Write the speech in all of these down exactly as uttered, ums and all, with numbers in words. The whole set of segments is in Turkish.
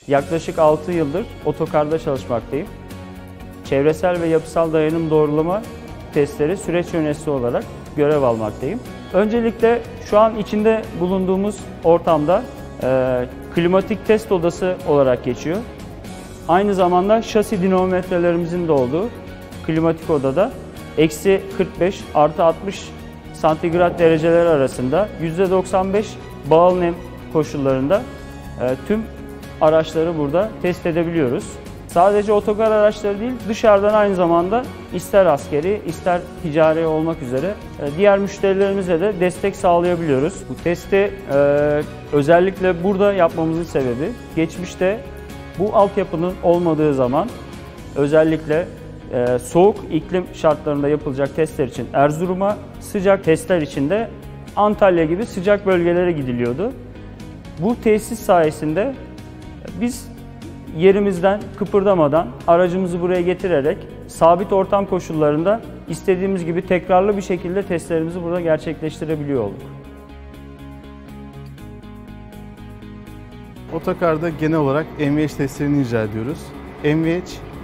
Yaklaşık altı yıldır otokarda çalışmaktayım. Çevresel ve yapısal dayanım doğrulama testleri süreç yöneticisi olarak görev almaktayım. Öncelikle şu an içinde bulunduğumuz ortamda e, klimatik test odası olarak geçiyor. Aynı zamanda şasi dinamometrelerimizin de olduğu klimatik odada eksi kırk beş artı altmış santigrat dereceler arasında yüzde doksan beş bağıl nem koşullarında e, tüm araçları burada test edebiliyoruz. Sadece otokar araçları değil, dışarıdan aynı zamanda ister askeri, ister ticari olmak üzere diğer müşterilerimize de destek sağlayabiliyoruz. Bu testi e, özellikle burada yapmamızın sebebi, geçmişte bu altyapının olmadığı zaman özellikle e, soğuk iklim şartlarında yapılacak testler için Erzurum'a, sıcak testler için de Antalya gibi sıcak bölgelere gidiliyordu. Bu tesis sayesinde biz yerimizden kıpırdamadan aracımızı buraya getirerek sabit ortam koşullarında istediğimiz gibi tekrarlı bir şekilde testlerimizi burada gerçekleştirebiliyor olduk. Otokarda genel olarak M V H testlerini icra ediyoruz. M V H,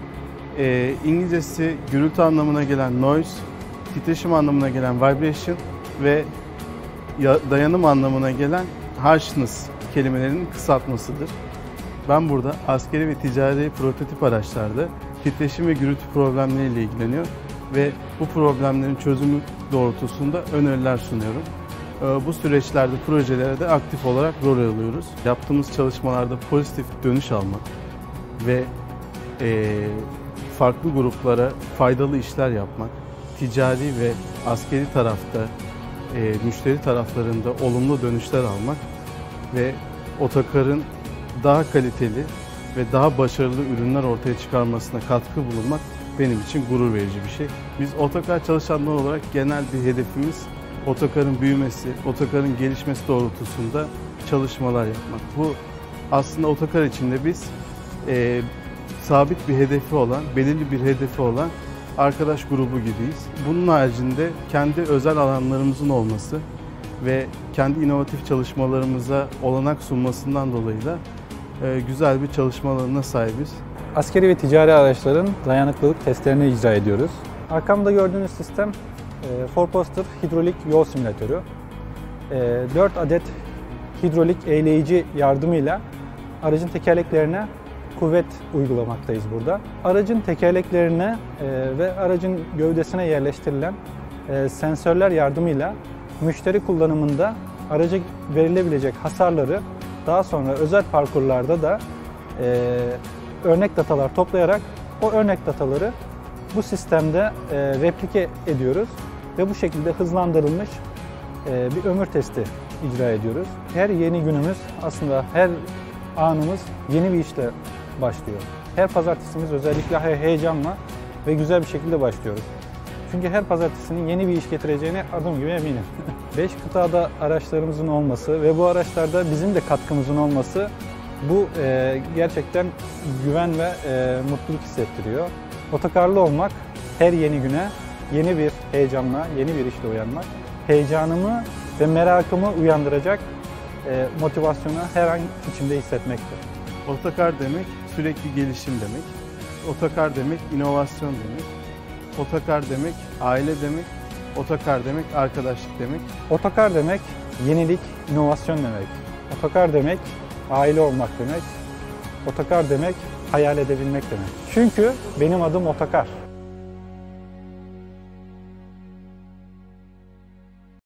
e, İngilizcesi gürültü anlamına gelen noise, titreşim anlamına gelen vibration ve dayanım anlamına gelen harshness kelimelerinin kısaltmasıdır. Ben burada askeri ve ticari prototip araçlarda titreşim ve gürültü problemleriyle ilgileniyor ve bu problemlerin çözümü doğrultusunda öneriler sunuyorum. Bu süreçlerde, projelere de aktif olarak rol alıyoruz. Yaptığımız çalışmalarda pozitif dönüş almak ve e, farklı gruplara faydalı işler yapmak, ticari ve askeri tarafta, e, müşteri taraflarında olumlu dönüşler almak ve otokarın daha kaliteli ve daha başarılı ürünler ortaya çıkarmasına katkı bulunmak benim için gurur verici bir şey. Biz otokar çalışanlar olarak genel bir hedefimiz otokarın büyümesi, otokarın gelişmesi doğrultusunda çalışmalar yapmak. Bu aslında otokar içinde biz e, sabit bir hedefi olan, belirli bir hedefi olan arkadaş grubu gibiyiz. Bunun haricinde kendi özel alanlarımızın olması ve kendi inovatif çalışmalarımıza olanak sunmasından dolayı da e, güzel bir çalışma alanına sahibiz. Askeri ve ticari araçların dayanıklılık testlerini icra ediyoruz. Arkamda gördüğünüz sistem e, four poster hidrolik yol simülatörü. E, dört adet hidrolik eğleyici yardımıyla aracın tekerleklerine kuvvet uygulamaktayız burada. Aracın tekerleklerine e, ve aracın gövdesine yerleştirilen e, sensörler yardımıyla müşteri kullanımında araca verilebilecek hasarları daha sonra özel parkurlarda da e, örnek datalar toplayarak o örnek dataları bu sistemde e, replike ediyoruz ve bu şekilde hızlandırılmış e, bir ömür testi icra ediyoruz. Her yeni günümüz aslında her anımız yeni bir işle başlıyor. Her pazartesimiz özellikle heyecanla ve güzel bir şekilde başlıyoruz. Çünkü her pazartesinin yeni bir iş getireceğine adım gibi eminim. Beş kıtada araçlarımızın olması ve bu araçlarda bizim de katkımızın olması bu e, gerçekten güven ve e, mutluluk hissettiriyor. Otokarlı olmak her yeni güne yeni bir heyecanla, yeni bir işle uyanmak, heyecanımı ve merakımı uyandıracak e, motivasyonu her an içimde hissetmektir. Otokar demek sürekli gelişim demek. Otokar demek inovasyon demek. Otokar demek aile demek. Otokar demek arkadaşlık demek. Otokar demek yenilik, inovasyon demek. Otokar demek aile olmak demek. Otokar demek hayal edebilmek demek. Çünkü benim adım Otokar.